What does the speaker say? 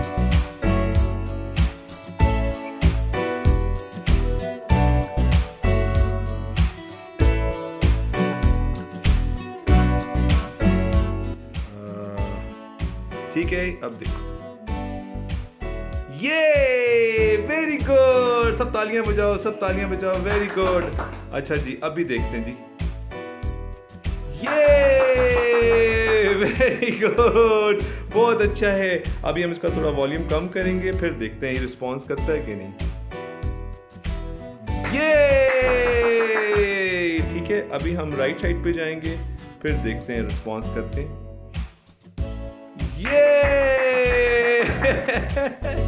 ठीक है, अब देखो, ये वेरी गुड, सब तालियां बजाओ, सब तालियां बजाओ, वेरी गुड। अच्छा जी, अभी देखते हैं जी, ये वेरी गुड, बहुत अच्छा है। अभी हम इसका थोड़ा वॉल्यूम कम करेंगे, फिर देखते हैं ये रिस्पॉन्स करता है कि नहीं। ये ठीक है, अभी हम राइट साइड पे जाएंगे, फिर देखते हैं रिस्पॉन्स करते हैं। ये